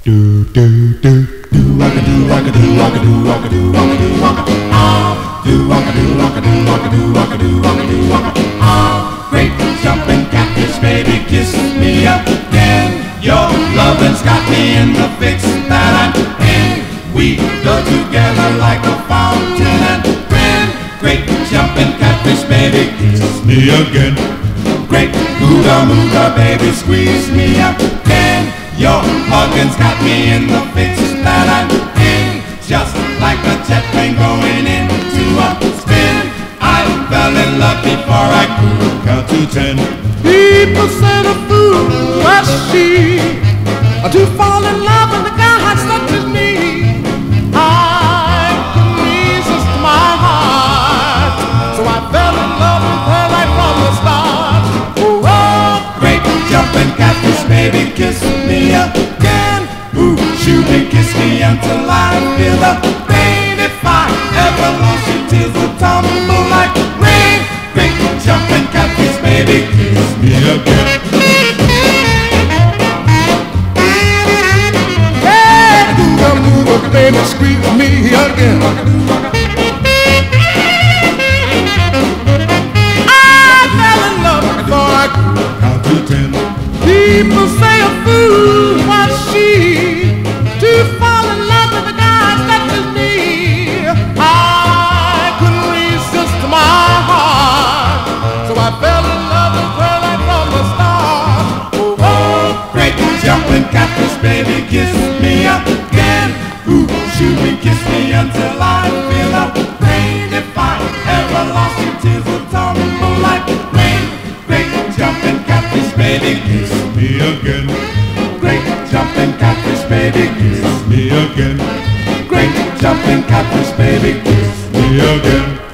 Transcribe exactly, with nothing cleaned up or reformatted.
Do do do do rock a do rock a do rock a do rock a do rock a do rock a do ah do rock a do rock a do rock a do rock a do rock a do rock a ah great jumping catfish baby kiss me again your lovin's got me in the fix that I'm in we go together like a fountain and friend great jumping catfish baby kiss me again great ooga mooga baby squeeze me again your hugging's got me in the fix that I'm in just like a jet plane going into a spin I fell in love before I could count to ten people say the fool was she to fall in love with a guy such as me I couldn't resist my heart so I fell in love with her right from the start oh, oh great jumping catfish baby kiss me again ooh shoot me kiss me until I feel the pain if I ever lost you tears will tumble like rain great jumping catfish baby kiss me again baby, squeeze me again. I fell in love before I could count to ten. People say a fool was she to fall in love with a guy such as me. I couldn't resist my heart, so I fell in love with her right from the start. Oh, oh great jumping catfish, baby, kiss me again. Ooh, shoot me, kiss me until I feel the pain. If I ever lost you, tears will tumble like rain. Great jumping catfish, baby, kiss me again. Great jumping catfish, baby, kiss me again. Great jumping catfish, baby, kiss me again.